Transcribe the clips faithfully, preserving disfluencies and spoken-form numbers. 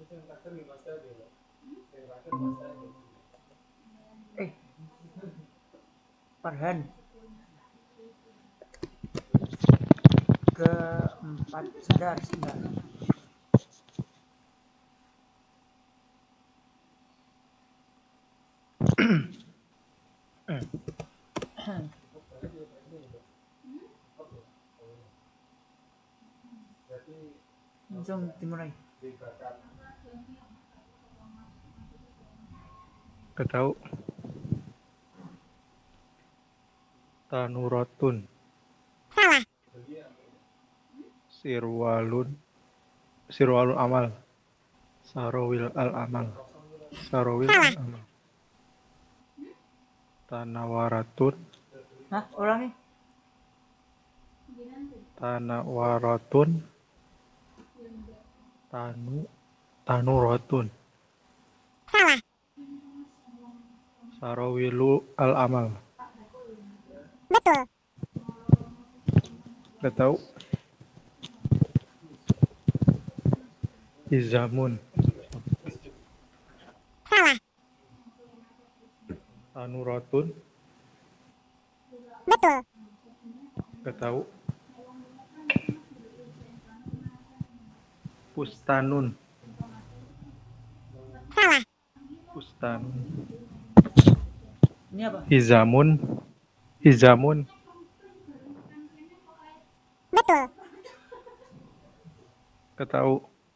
Eh, Farhan. Keempat, sebentar, sebentar. Langsung dimulai. Gak tahu. Tanuratun. Salah. Sirwalun. Sirwalun amal. Sarawil al amal. Sarawil al amal. Tanawaratun. Hah, ulangi. Tanawaratun. Tanu. Tanuratun. Salah. Sarawilu al amal. Betul. Gak tahu. Izamun. Salah. Tanuratun. Betul. Gak tahu. Pustanun. Salah. Pustanun. Ini apa? Hizamun. Hizamun. Betul. Gak tahu.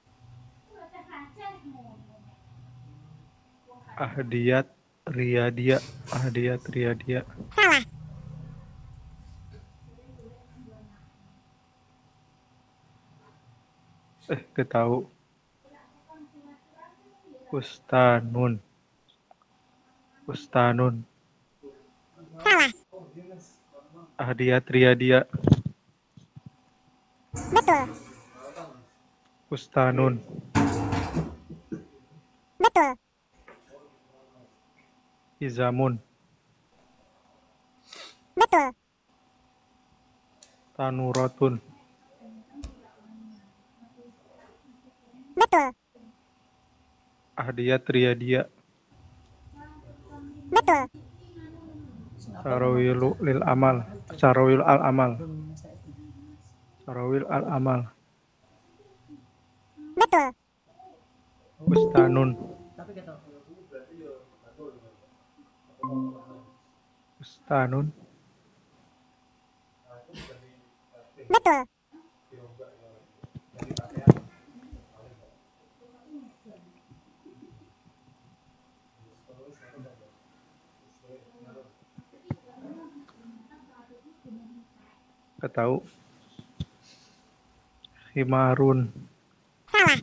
Ahdiyat Riyadia. Ahdiyat Riyadia. Salah. Eh, gak tahu. Pustanun. Pustanun. Salah. Ahdiyat Riyadia. Betul. Pustanun. Betul. Hizamun. Betul. Tanuratun. Betul. Ahdiyat Riyadia. Betul. Sarawilu lil amal. Sarawil al amal. Sarawil al amal. Betul. Pustanun. Tapi gak tahu. Pustanun. Betul. Gak tahu. Himarun. Salah.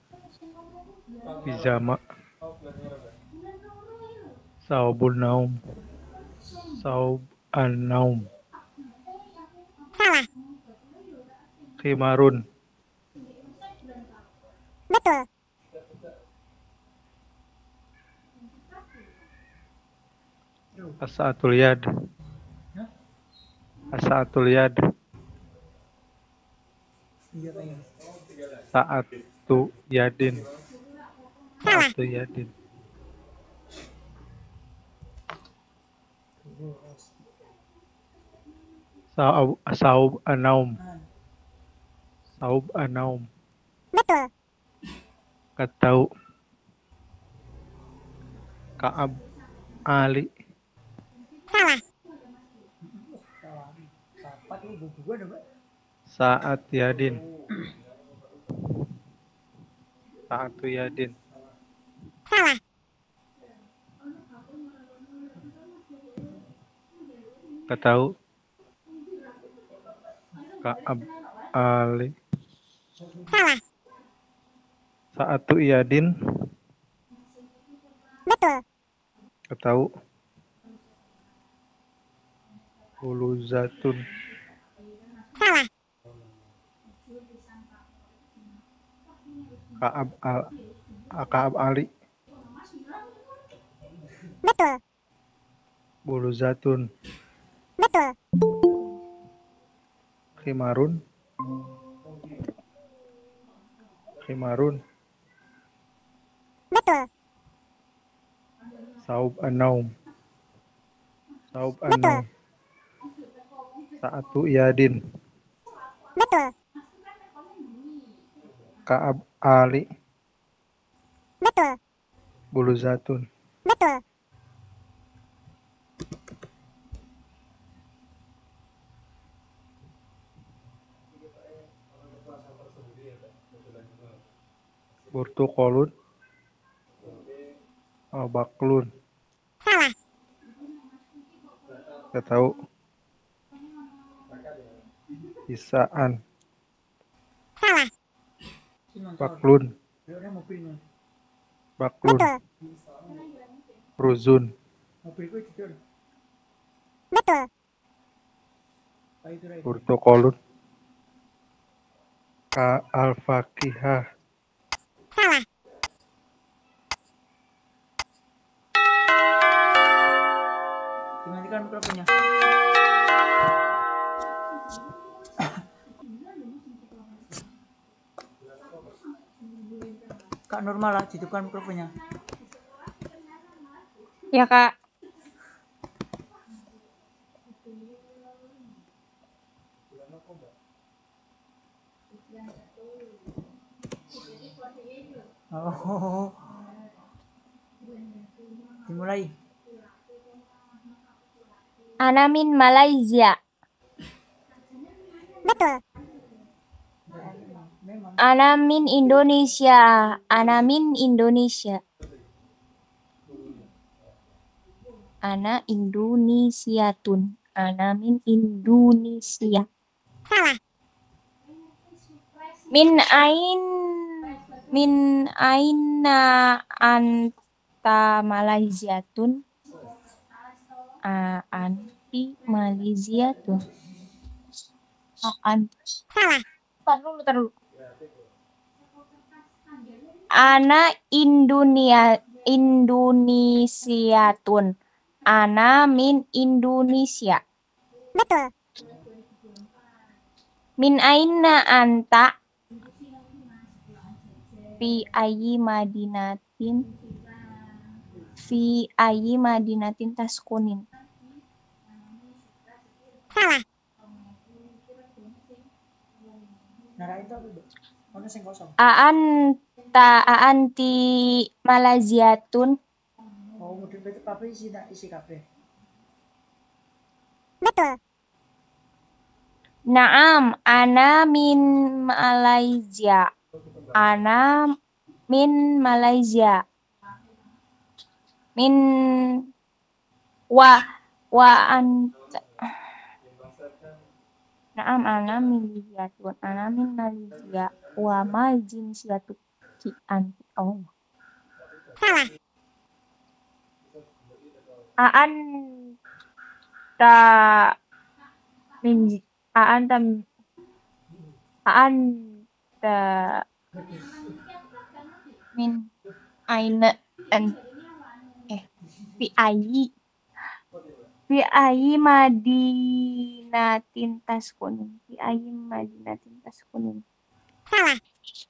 Pijama. Saubun naum. Saub an naum. Salah. Himarun. Betul. As'atul yad. As'atul yad. Iya, pengen. Sa'atu yadin. Salah. Sa'atu yadin. Saub saub anaum. Saub anaum. Betul. Gak tahu. Ka'ab Ali. Salah. Empat ini dua dong, Pak. Sa'at yadin. Sa'atu yadin. Salah. Gak tahu. Ka'ab Ali. Salah. Sa'atu yadin. Betul. Gak tahu. Huluzatun. Salah. Ka'ab al Ka'ab Ali. Betul. Buluzatun. Betul. Khimarun. Khimarun. Betul. Saub an-naum. Saub Betul. an-naum. Sa'atu iyadin. Betul. Ka'ab Ali. Betul. Buluzatun. Betul. Burtuqolun. Oh, baklun. Salah. Gak tahu. Isaan. Salah. Baklun. Ada mobilnya. Baklun. Betul. Ruzun. Mobil gue jujur. Betul. Pak itu Ray. Burtuqolun. Ka al-fakihah. Salah. Dimatikan mikrofonnya. Kak normal lah, hidupkan mikrofonnya. Ya, Kak. Oh. Dimulai. Ana min Malaysia. Betul. Memang. Ana min Indonesia. Ana min Indonesia. Ana Indonesiatun. Ana min Indonesia. Salah. Min ain min aina anta Malaysiatun. A anti Malaysiatun. A anti. Salah. Tar dulu, tar dulu. Ana Indonesia Indonesiatun. Ana min Indonesia. Betul. Min aina anta fi ayyi madinatin fi ayyi madinatin taskunin. Salah. Nara itu apa, Bu? Ono sing kosong. Aanta aanti Malaysiatun. Oh, model itu apa isi tak isi kabeh. Betul. Naam, ana min Malaysia. Ana min Malaysia. Min wa wa anta. Naam, ana min Malaysia. Ana min Malaysia. Wa ma jinsiyatu ki anti. Oh. Salah. Aan ta min aan ta aan ta min aina an eh fi ayi fi ayi madinatin taskunin fi ayi madinatin taskunin. Salah.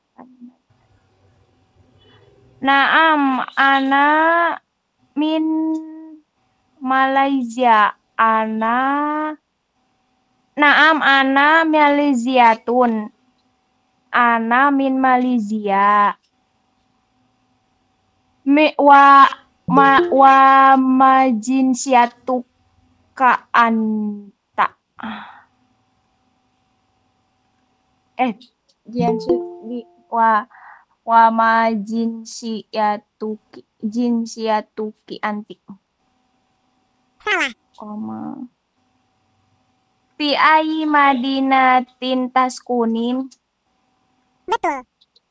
Naam, ana min Malaysia. Ana Naam, ana Malaysiatun. Ana min Malaysia. Mi, wa ma wa majinsiatu ka anta. Eh, jinsi di wa wa majinsiatu ki jinsiatu ki anti. Salah. Koma. Fi ayi madinatin taskunin. Betul.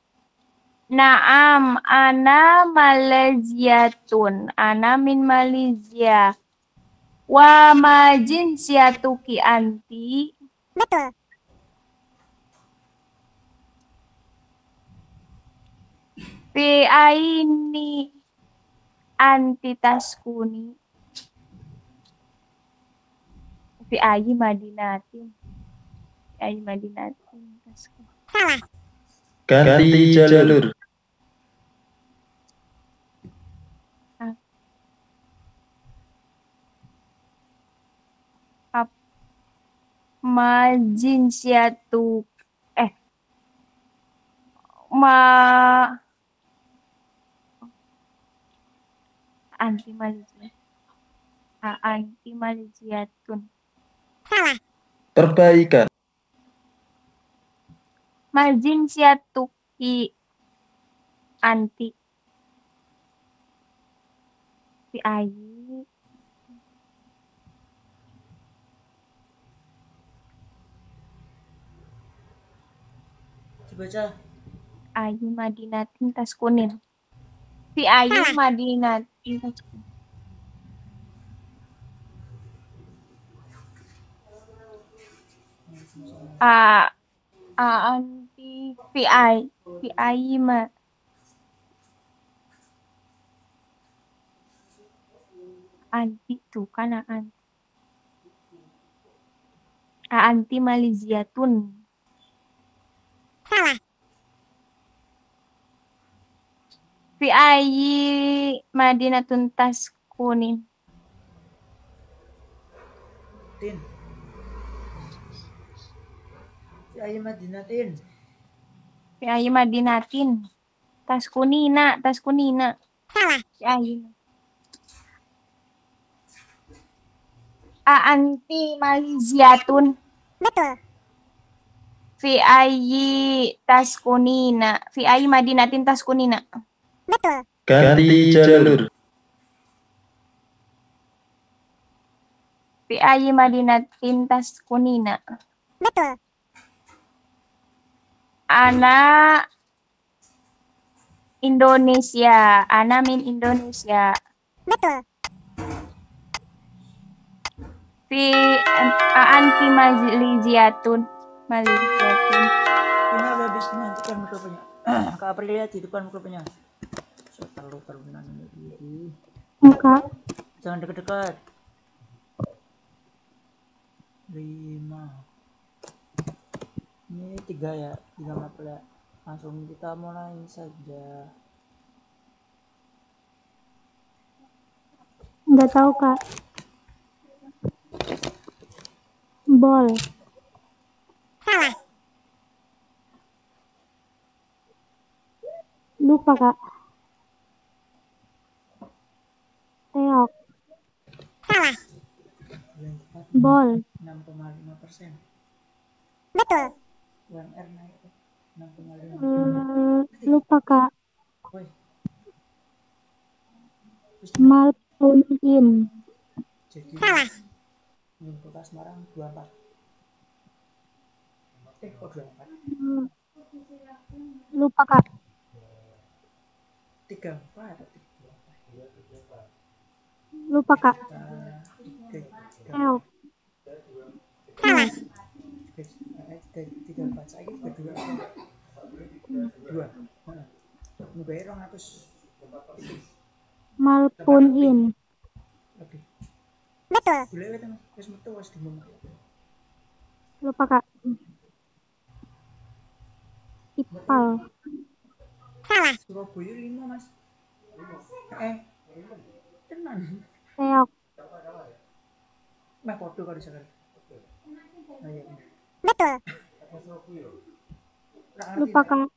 Naam, ana Malaysiatun. Ana min Malaysia. Wa ma jinsiyatuki anti. Betul. Fi aini anti taskuni. Fi ayi madinatin. Fi ayi madinatin taskuni. Salah. Ganti jalur. mal jinsiyatu eh ma anti malizia a anti maliziatun salah, Perbaikan. mal jinsiyatu ki anti fi ayi Dibaca. ayu madinatin taskunin fi ayu Salah. madinatin taskunin a a anti fi ay fi ayi ma anti tuh kan a anti a anti maliziatun salah, fi ayi madinatun taskunin Tin. Si Ayu Madinatin. fi ayi madinatin taskunina taskunina salah, fi ayi a anti maliziatun betul, fi ayi taskunina fi ayi madinatin taskunina betul, Ganti jalur. fi ayi madinatin taskunina betul, ana Indonesia ana min Indonesia betul, fi a anti maliziatun maliziatun Ini udah habis ini depan mikrofonnya. Kak Aprilia di depan mikrofonnya. So, terlalu terunan ini. enggak Jangan dekat-dekat. Lima. Ini tiga ya, tiga mapel ya. Langsung kita mulai saja. enggak tahu kak bol salah, lupa kak teok salah, Yang tepat bol enam koma lima persen. betul, U M R naik enam koma lima. hmm, lupa kak Woi, malpunin jadi salah, untuk kota Semarang dua puluh empat. Eh, kok dua puluh empat? lupa kak tiga puluh empat. lupa kak Nah, tiga, tiga, teok salah, tiga, eh, tiga, tiga, empat. Saya juga dua. Dua. Nah, ngebayar orang atus. malpunin Lebih. betul, Boleh kita mas, wis metu wis dimum. lupa kak ipal salah, Surabaya lima mas. Eh, tenan. teok Meh podo karo Jakarta. Oh iya. betul, Ora ngerti. lupa kak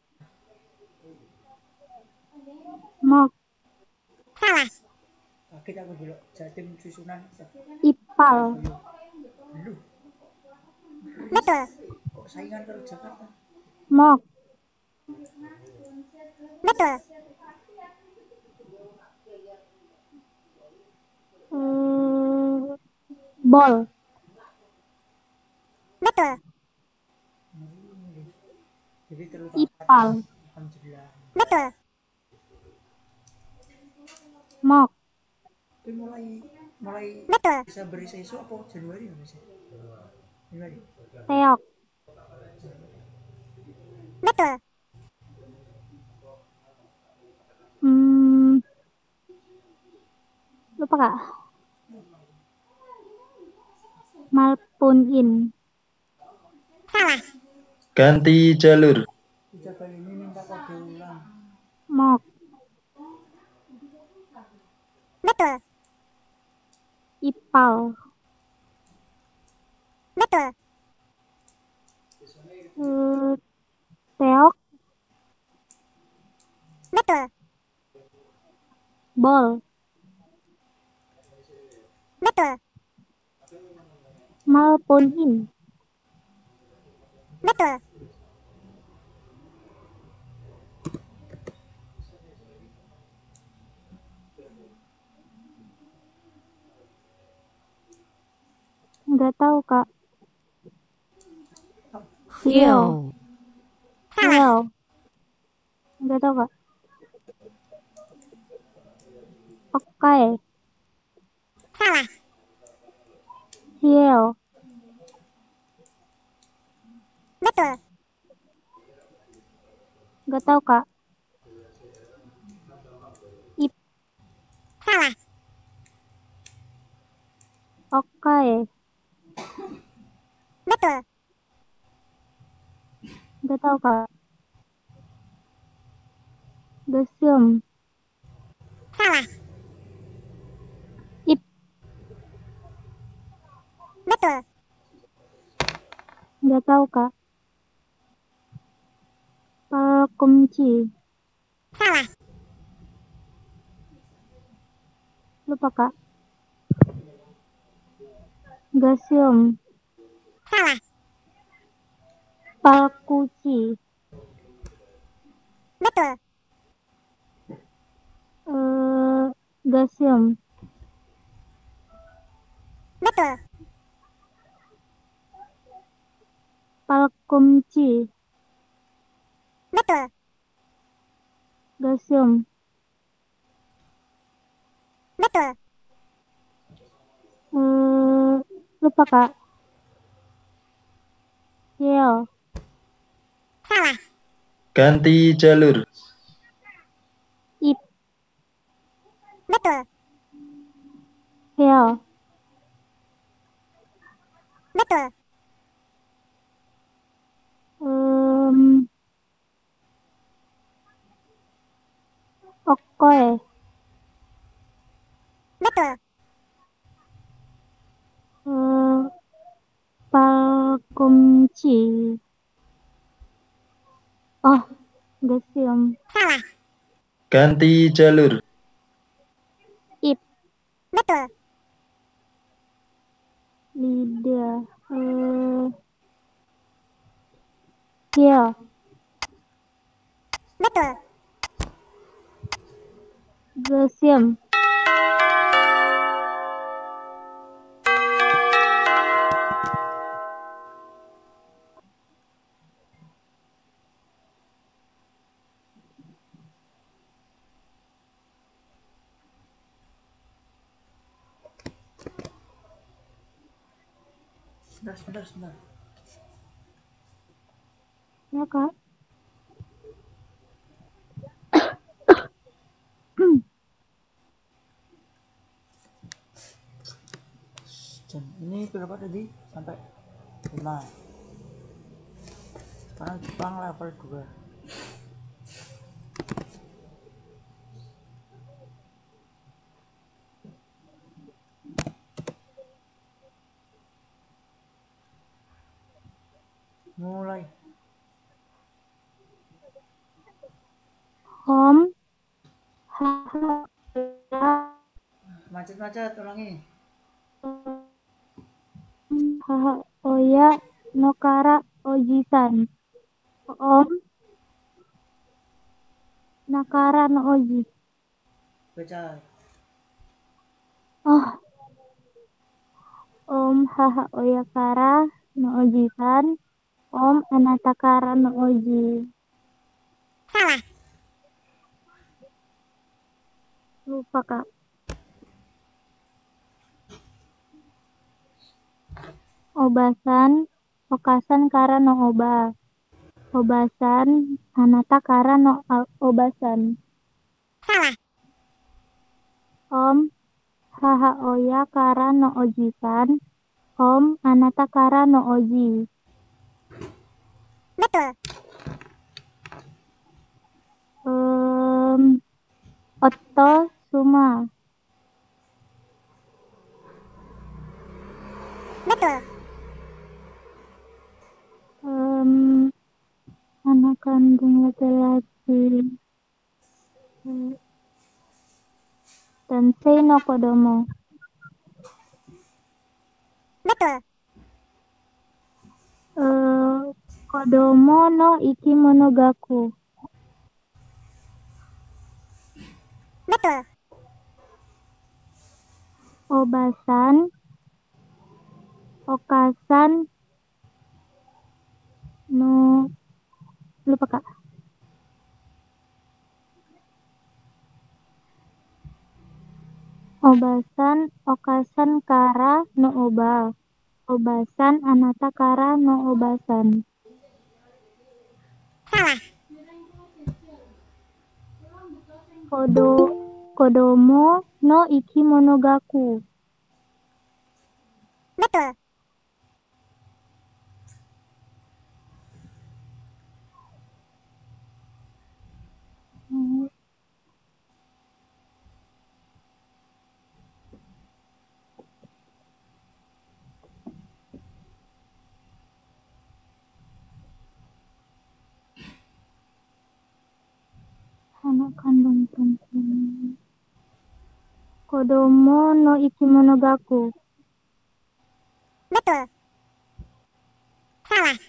mok salah, Kaget aku dulu Jatim susunan. ipal Lu betul, kok saingan karo Jakarta? mok betul, hmm, bol betul, Jadi terlupa. ipal Alhamdulillah. betul, mok Itu mulai mulai betul, bisa beri sesu apa Januari ya mas? Januari. teok betul, hmm, lupa kak malpunin salah, Ganti jalur. Tiga kali ini minta kode ulang. mok betul, ipal betul, Betul. Bol. Betul. Malpolin. Betul. Nggak tahu, Kak. Hiu. Hiu. Salah. Hiu. Nggak tahu, Kak. Okai. Salah. Hiu. Betul. Nggak tahu, Kak. Ip. Salah. Okai. Betul. Nggak tahu, Kak. Gesium. Salah. Ip. Betul. Nggak tahu, Kak. Palkumci. Salah. Lupa, Kak. Gesium. Salah. Palkuci. Betul. Eh, Gesium. Betul. Palkumci. Betul. Gesium. Betul. Eh, lupa, Kak. Hiu. Salah. Ganti jalur. Ip. Betul. Hiu. Betul. Em, Okoi. Betul. Eh, Palkumci. Oh, Gesium. Salah. Ganti jalur. Ip. Betul. Lidah. Eh, Hiu. Betul. Gesium. Sebentar, sebentar, sebentar. Ya, Kak. Jam ini berapa tadi? Sampai lima. Sekarang Jepang level dua. Mulai. Hom. Haha. Macet-macet, ulangi. Haha. Oya. Nokara. Ojisan. Om. Nakara no oji. Baca. Oh. Om haha oyakara no oji-san. Om anatakara no oji. Salah. Lupa, Kak. Obasan. Okasan kara no oba. Obasan. Anatakara no al- obasan. Salah. Om haha oyakara no oji-san. Om anatakara no oji. Betul. Um, Otto Suma. Betul. Um, anak kandung laki-laki. Tensei no Kodomo. Betul. Eh, Kodomo no Ikimonogaku. Betul. Obasan, Okasan no lupa kak. Obasan, Okasan kara no oba. Obasan, anata kara no obasan. Salah. Kodo, Kodomo no Ikimonogaku. Betul. Hmm. Anak kandung perempuan. Kodomo no Ikimonogaku. Betul. Salah.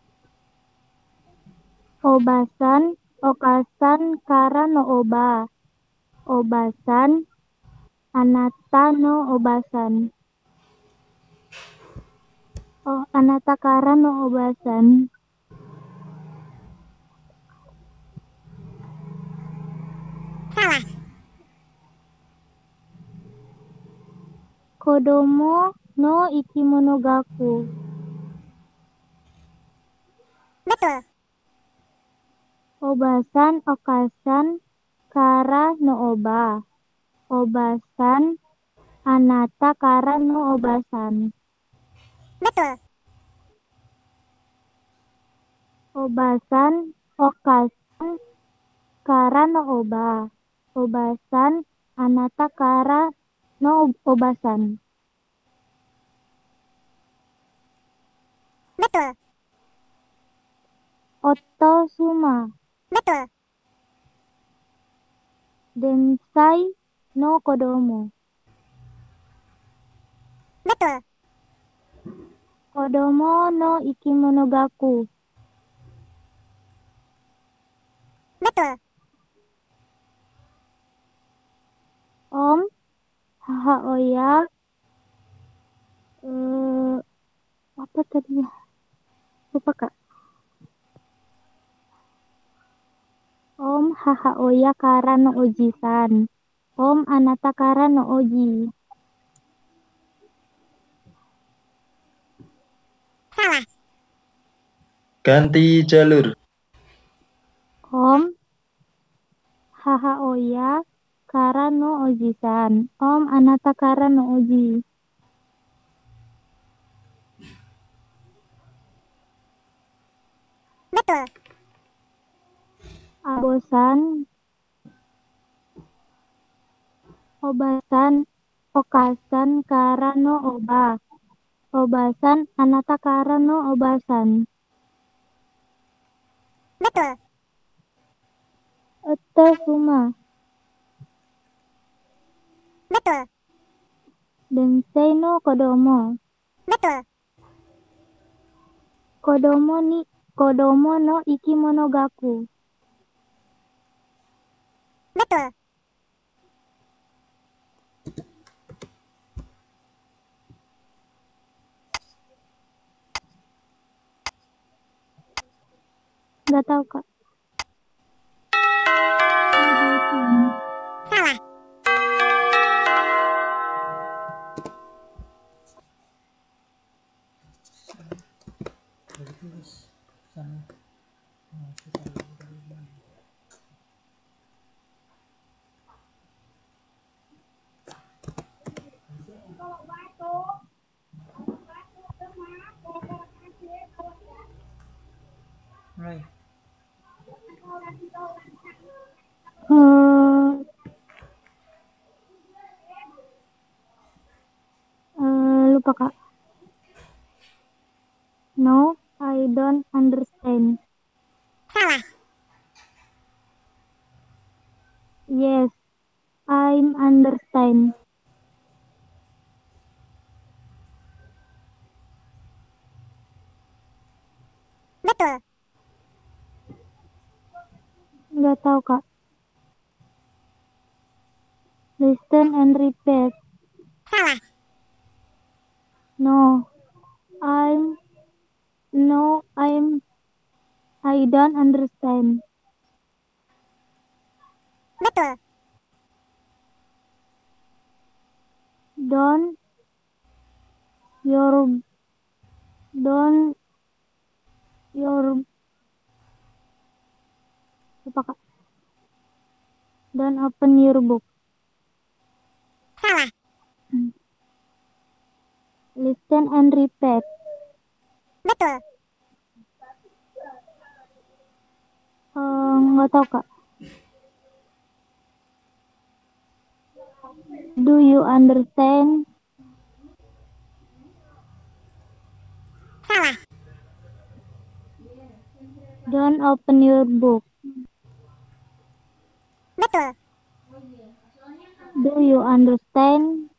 Obasan, Okasan kara no oba. Obasan, anata no obasan. Oh, anata kara no obasan. Salah. Kodomo no Ikimonogaku. Betul. Obasan, Okasan kara no oba. Obasan, anata kara no obasan. Betul. Obasan, Okasan kara no oba. Obasan, anata kara no obasan. Betul. Otosuma. Betul. Densai no Kodomo. Betul. Kodomo no Ikimonogaku. Betul. Om Haoya. Eh, apa tadi ya? Lupa kak. Om Haoya kara no ojisan. Om anata kara no oji. Salah. Ganti jalur. Om Haoya kara no ojisan. Om anata kara no oji. Betul. Abosan. Obasan. Okasan kara no oba. Obasan anata kara no obasan. Betul. Otosuma. Betul. Densei no Kodomo. Betul. Kodomo ni Kodomo no Ikimonogaku. Betul. Gak tahu kak. Salah. Dari tulis sana. Nah, Right. Hmm, eh, lupa kak. No, I don't understand. Salah. Yes, I understand. Betul. Nggak tahu, Kak. Listen and repeat. Salah. No, I'm no, I'm I don't understand. Betul. Don't your don't your apa Kak? Don't open your book. Salah. Listen and repeat. Betul. Eh, nggak tahu Kak. Do you understand? Salah. Don't open your book. Betul. Do you understand?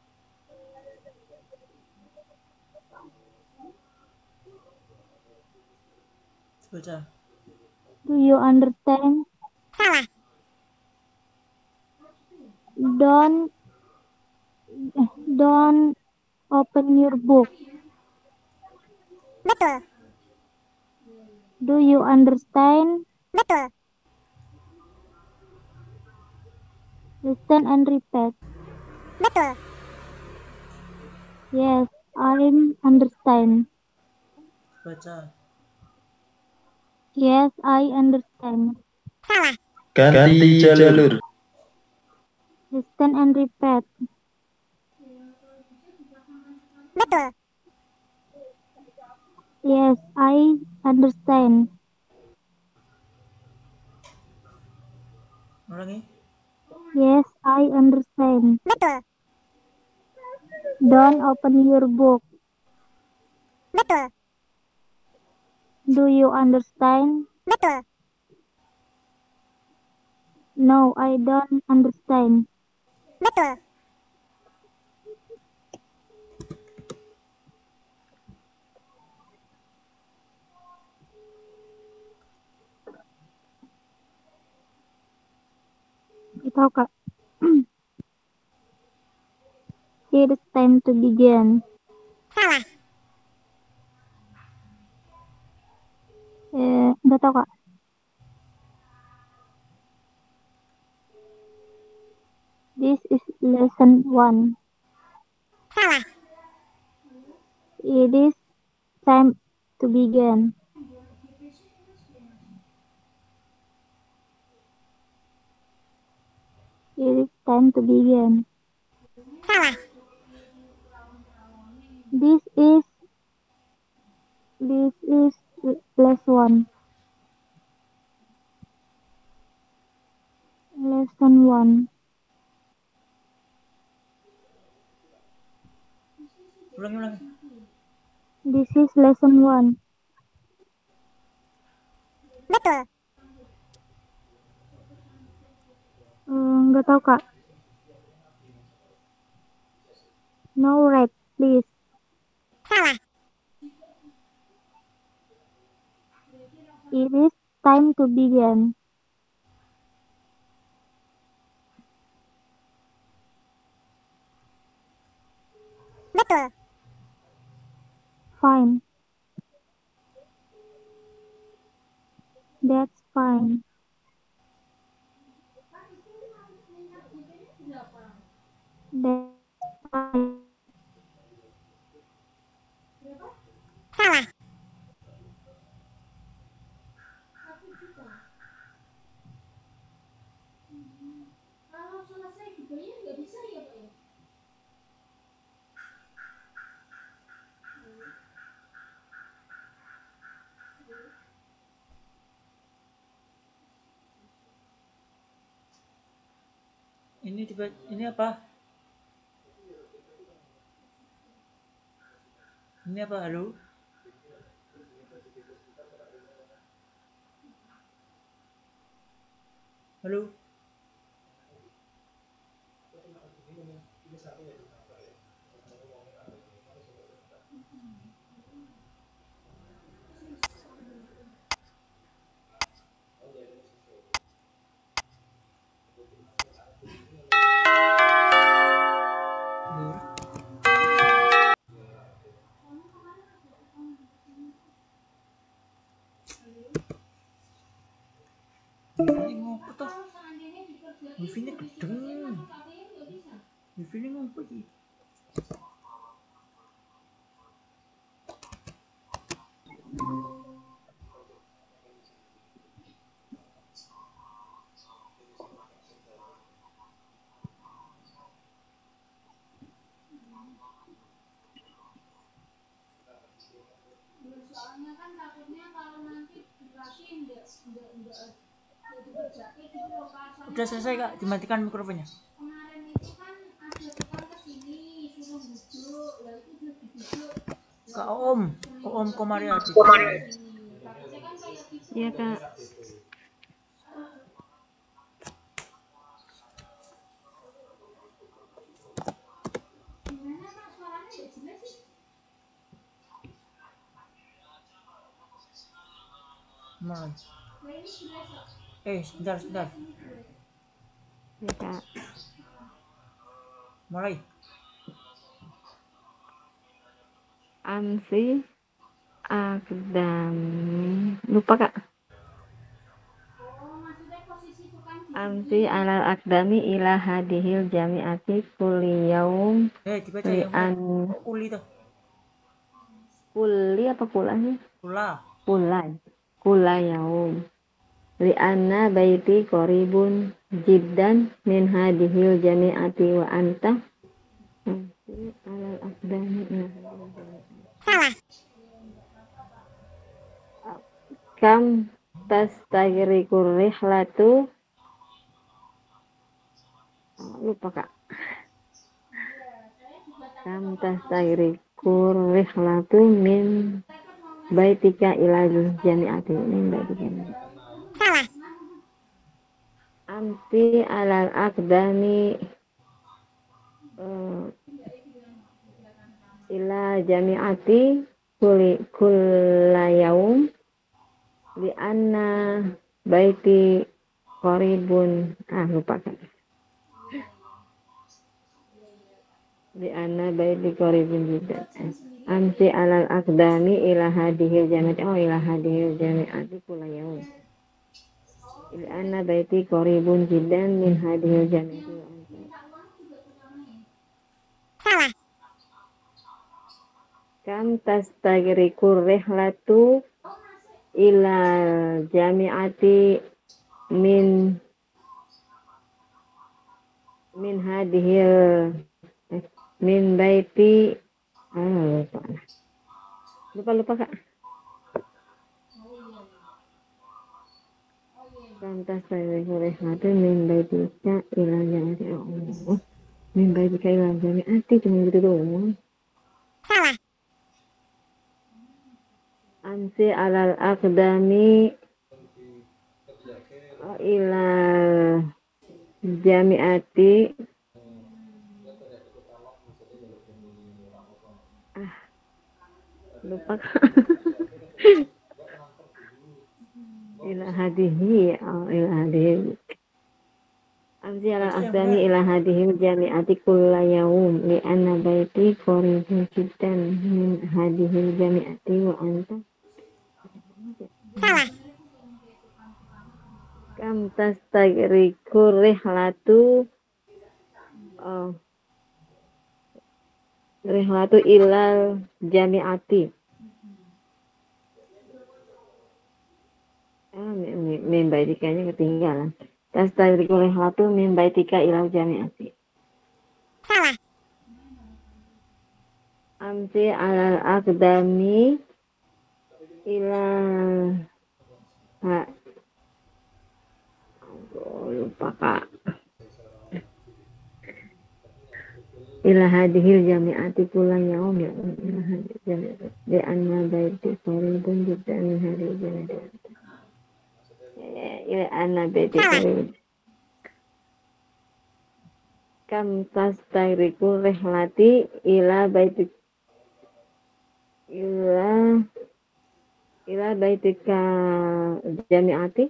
Baca. Do you understand? Salah. Don't don't open your book. Betul. Do you understand? Betul. Listen and repeat. Betul. Yes, I understand. Baca. Yes, I understand. Salah. Ganti jalur. Listen and repeat. Betul. Yes, I understand. Ulangi. Yes, I understand. Betul. Don't open your book. Betul. Do you understand? Betul. No, I don't understand. Betul. Itaw Kak. It's time to begin. Salah. Eh, nggak tahu Kak. This is lesson one. Salah. It is time to begin. It is time to begin. Salah. This is this is lesson one. Lesson one. Ulangi, ulangi. This is lesson one. Betul. Eh, nggak tahu Kak. No right, please. Salah. It is time to begin. Betul. Fine. That's fine. That's fine. Salah. Ini tiba ini apa? Ini apa? Halo? Halo? wifi-nya gedeng. Wifi-nya ngopo iki? Udah selesai Kak, dimatikan mikrofonnya. Kak Om, Om Komariati. Iya Kak. Mulai. Eh, sebentar, sebentar. Iya Kak. Mulai. Amsi akdami. Lupa Kak. Amsi alal akdami ila hadihil jami'ati kulli yaum Eh, dibaca li yang an benar. Kuli tuh. kulli apa kulanya? Kula. Kulai. Kula yaum. Li anna baiti qoribun jiddan min hadihil jami'ati wa anta amsi alal akdami ila hadihil jami'ati. Salah. Kam tastagriqur rihlatu. Oh, lupa Kak. Kam tastagriqur rihlatu min baitika ila jami'ati min baitika. Salah. Amsi alal aqdami uh, ila jami'ati kulli kullayaum li anna baiti qaribun. Ah, lupa Kak. Li anna baiti qaribun juga. Amsi alal aqdami ila hadihil jami'ati. Oh, ila hadihil jami'ati kullayaum. Li anna baiti qaribun jiddan min hadihil jami'ati wa anta. Salah. Kam tastagriqur rihlatu ila jami'ati min min hadihil eh, min baiti. Ah, lupa lupa lupa Kak. Kam tastagriqur rihlatu min baitika ila jami'ati. Oh, min baitika ila jami'ati cuma gitu doang. Salah. Amsi alal aqdami ila jami'ati. Ah, lupa ila hadihi. Oh, ila hadihi. Amsi alal aqdami ila hadihi jami'ati kullayaum li anna baiti qaribun jiddan min hadihi jami'ati wa anta. Salah. Kam tastagriqur rihlatu oh, rihlatu ilal jami'ati. Ah, min baitikanya ketinggalan. Tastagriqur rihlatu min baitika ilal jami'ati. Salah. Amsi alal aqdami ila ha oh, lupa Kak. Ila hadihil jami'ati kulla yaum ya ila hadihil jami'ati di anna baiti qaribun jiddan min hadihil jami'ati ila anna baiti qaribun. Kam tastagriqur rihlati ila baiti ila ila baitika jami'ati.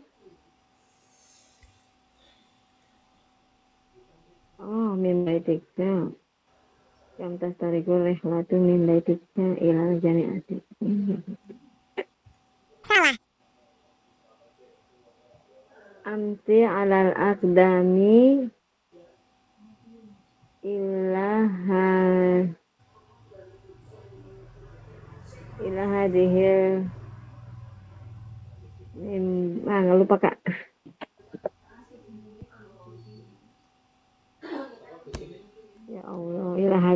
Oh, min baitika. Kam tastagriqur rihlatu min baitika ila jami'ati. Salah. Amsi alal aqdami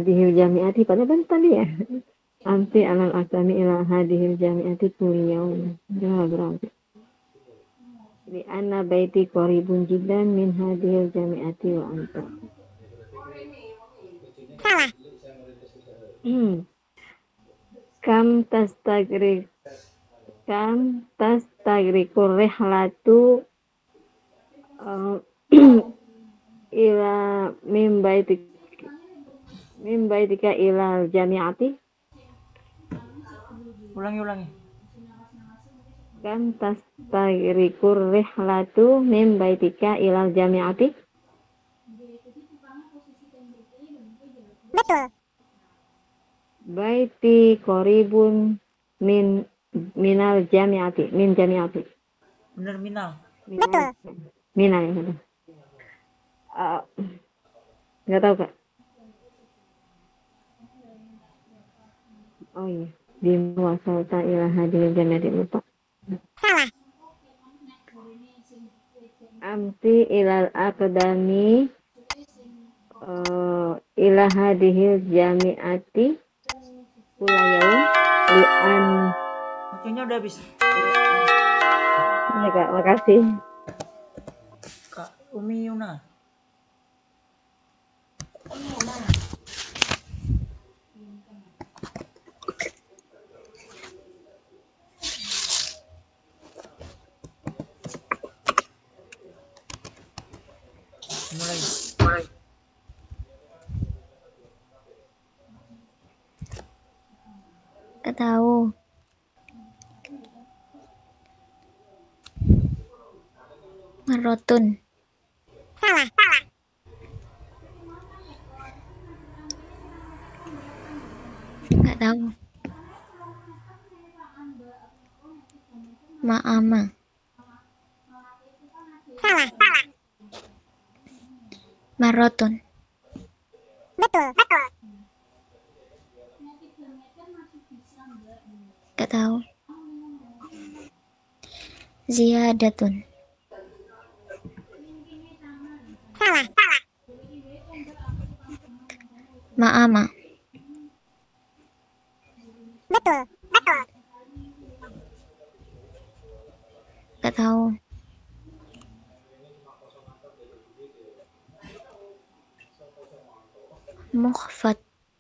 hadhil jami'ati pada ben tadi ya. Amsi alal aqdami ila hadhil jami'ati kuliyawm. Jawab berarti. Li anna baiti qaribun jiddan min hadhil jami'ati wa anta. Salah. Hmm. Kam tastagrik kam tastagrikur rihlatu uh, ila min baitik min baitika ila jami'ati. Ulangi ulangi. Kam tastagrikur rihlatu min baitika ila jami'ati. Betul. Baiti qaribun min minal jami'ati min jami'ati. Bener minal. Betul. Minal ya betul. Uh, nggak tahu kak. Oh iya. Bima wasalta ila hadhil jami'ati lupa. Salah. Amsi ilal aqdami uh, ila hadhil jami'ati kula yaum li'an. Waktunya udah habis. Ya kak, makasih. Kak Umi Yuna. Mulai. Gak tahu. Marotun. Salah. Gak tahu. Ma'ama. Salah. Marotun. Betul. Betul. Gak tahu. Ziyadatun. Salah. Ma'ama. Betul. Betul. Gak tahu. Mukhfat.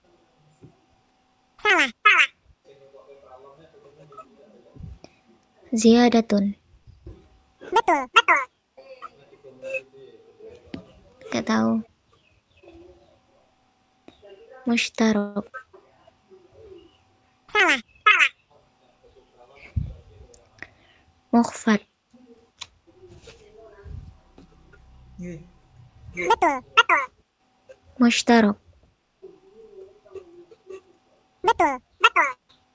Salah. Ziyadatun. Betul. Betul. Gak tahu. Mushtarok. Salah. Mukhfat. Ye. Betul. Betul. Mushtarok. Betul. Betul.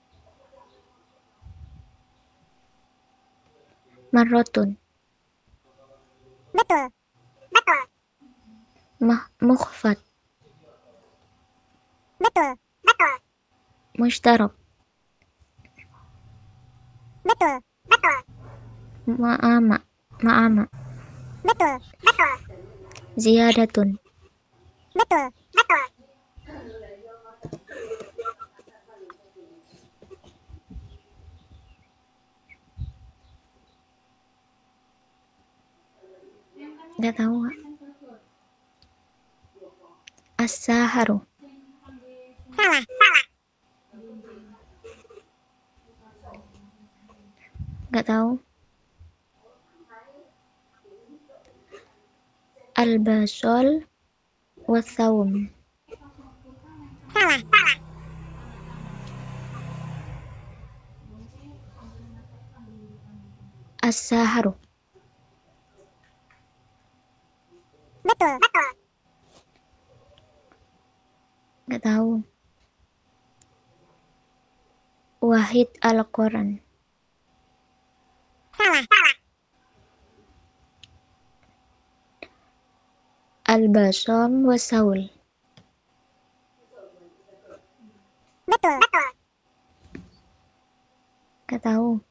Marotun. Betul. Betul. Mah mukhfat. Betul. Betul. Mushtarok. Betul. Betul. Ma'ama. Ma'ama. Betul. Betul. Ziyadatun. Betul. Betul. Gak tahu. As-saharu. Salah. Salah. Gak tahu. Al-basol wathawum. Salah. Salah. As-saharu. Betul. Betul. Gak tahu. Wahid al-Quran. Salah. Salah. Al-basom wasaul. Betul. Betul. Gak tahu.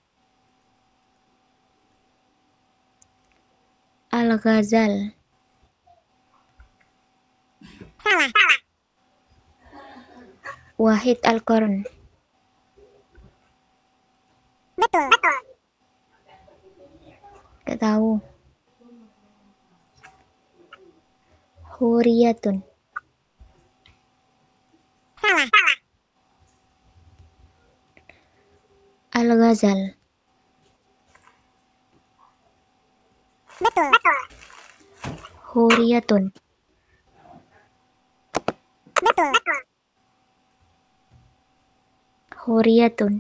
Al-ghazal. Salah. Salah. Wahid Al-Qarn. Betul. Gak tahu. Huriyatun. Salah. Al-Ghazal. Betul. Huriyatun. Betul. Huriyatun.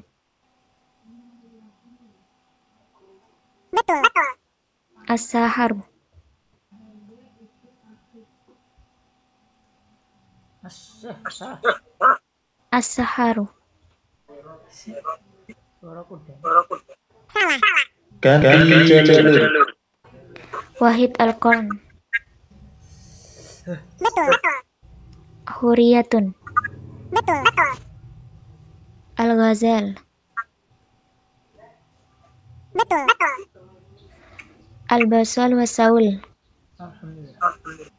Betul. As-Saharu. As, eh, salah. As-Saharu. Suara kuda. Salah. Ganti jalur. Wahid Al-Qarn. Betul. Huriyatun. Betul. Al-Ghazal. Betul. Al-Basal wa Saul. Alhamdulillah.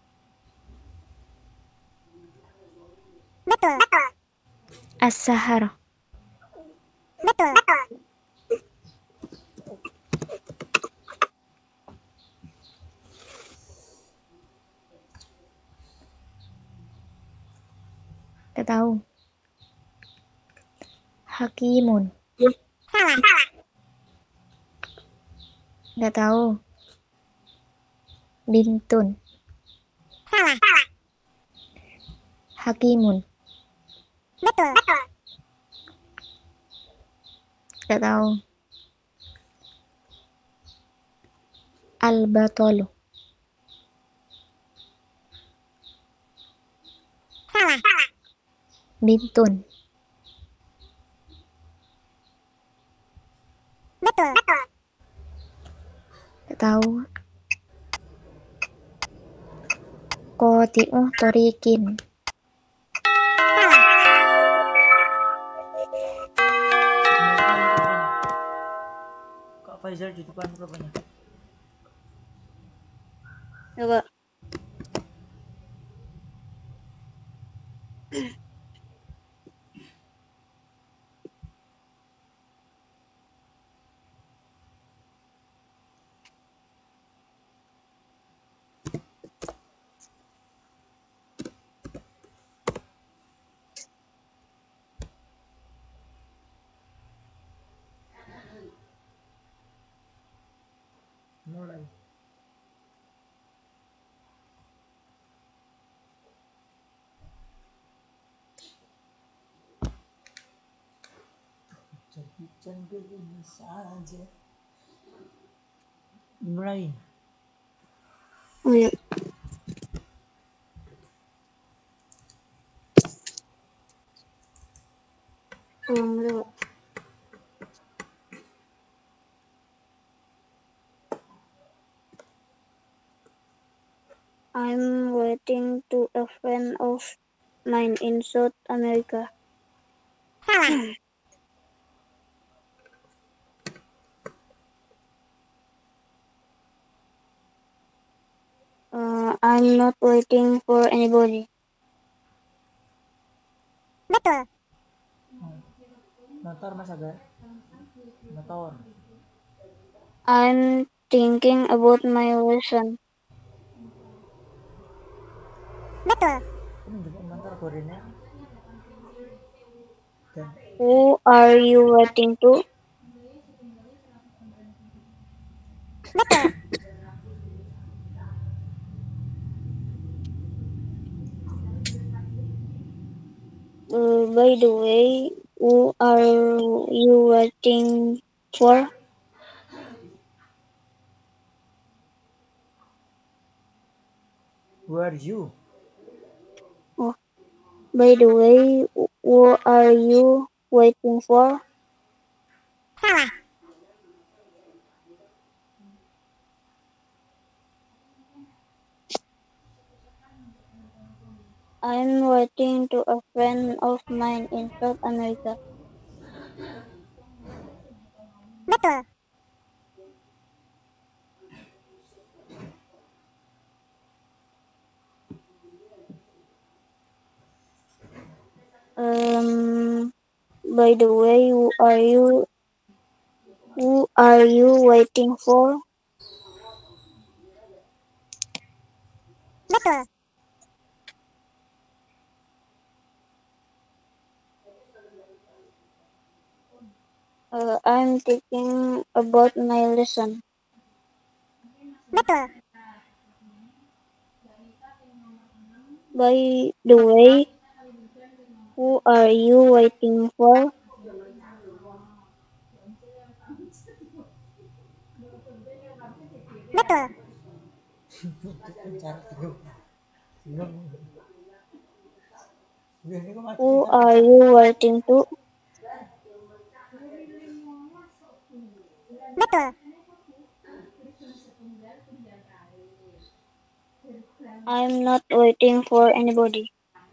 Betul. As-Sahar. Betul. Gak tahu. Hakimun. Salah. Gak tahu. Bintun. Salah. Hakimun. Betul. Gak tahu. Al-Batalu. Salah. Bintun. Betul. Gak tahu. Qati'u Thoriqin. Kak Faizal di depan berapanya? Coba. Mulai. Jadi canggih ini saja. Mulai. Oh ya. Um, I'm waiting to a friend of mine in South America. Salah. Uh, I'm not waiting for anybody. Betul. Motor Mas Aga. Motor. I'm thinking about my lesson. Betul. Ini jemput motor gorengnya. Dan Who are you waiting to? Betul. Uh, by the way, who are you waiting for? who are you? Oh, by the way, who are you waiting for? Salah. I'm waiting to a friend of mine in South America. Betul. Um, by the way, who are you? Who are you waiting for? Betul. Uh, I'm thinking about my lesson. Betul. By the way, who are you waiting for? Betul. Cara bingung. Bingung. Bingung ini kok mati Who kita are pecah. you waiting to? Betul. I'm not waiting for anybody.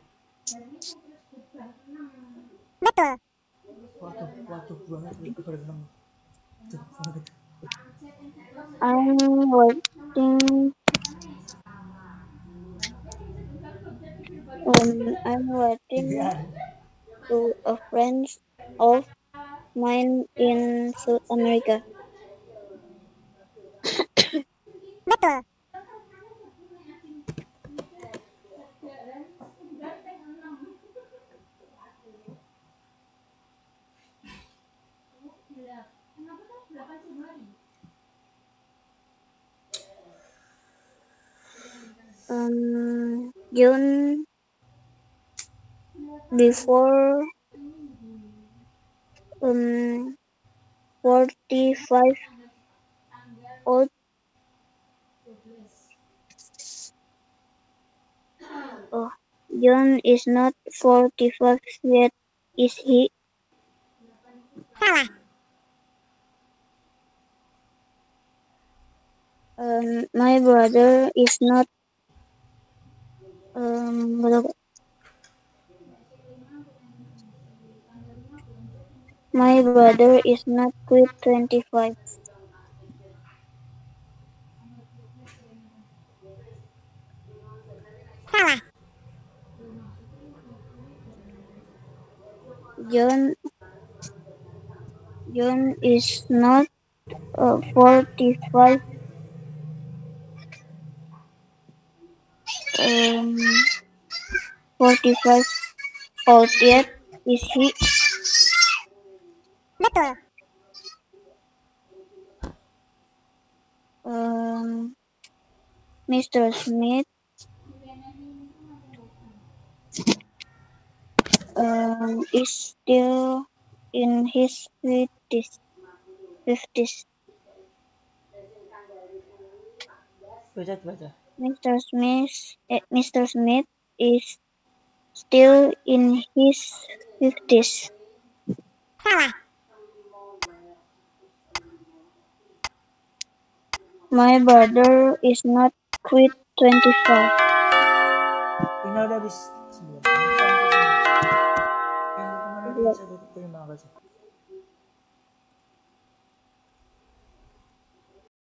Betul. Waduh, waduh banget itu berenang. Tuh, banget. I'm waiting. Um, I'm waiting Biar. to a friend of mine in South America. Betul. Um, June before um forty-five old. Oh, John is not forty-five yet, is he? Salah. Um, my brother is not um my brother is not quite twenty-five. Salah. John John is not uh, forty-five. Um, forty-five old yet, is he? Betul. Um, Mister Smith um, is still in his fifties. Fifties. Baca, baca. Mister Smith, eh, Mister Smith is still in his fifties. Salah. My brother is not quite twenty-five. Ini udah habis sembilan. Ini sampai sini. Ini kemana lagi? Saya terima kasih.